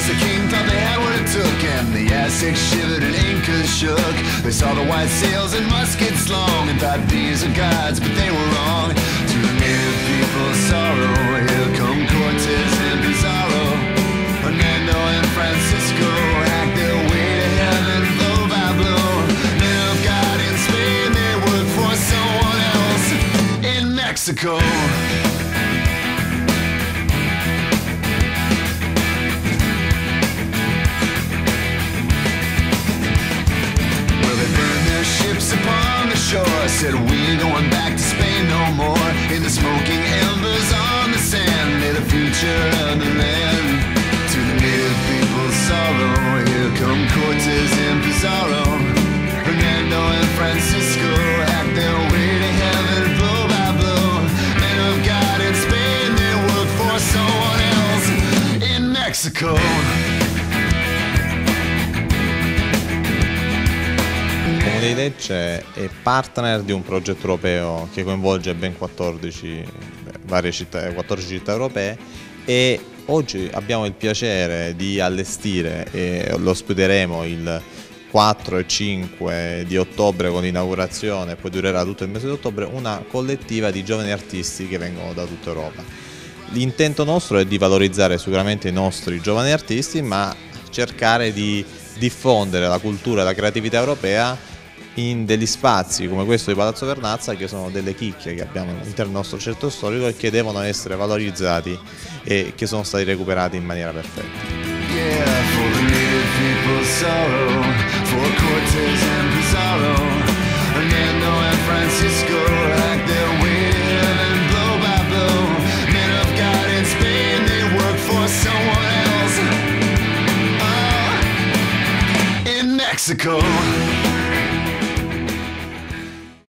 the king thought they had what it took, and the Aztecs shivered and Incas shook. They saw the white sails and muskets long, and thought these are gods, but they were wrong. To the native people's sorrow, here come Cortez and Pizarro. Hernando and Francisco hacked their way to heaven blow by blow. Men of God in Spain, they work for someone else in Mexico. Upon the shore, said we ain't going back to Spain no more. In the smoking embers on the sand, lay the future of the land. To the native people's sorrow, here come Cortez and Pizarro. Hernando and Francisco hacked their way to heaven blow by blow. Men of God in Spain, they work for someone else in Mexico. Il Comune di Lecce è partner di un progetto europeo che coinvolge ben 14 città europee, e oggi abbiamo il piacere di allestire, e lo ospiteremo il 4 e 5 di ottobre con l'inaugurazione, poi durerà tutto il mese di ottobre, una collettiva di giovani artisti che vengono da tutta Europa. L'intento nostro è di valorizzare sicuramente i nostri giovani artisti, ma cercare di diffondere la cultura e la creatività europea in degli spazi come questo di Palazzo Vernazza, che sono delle chicche che abbiamo all'interno del nostro centro storico e che devono essere valorizzati e che sono stati recuperati in maniera perfetta. Mexico.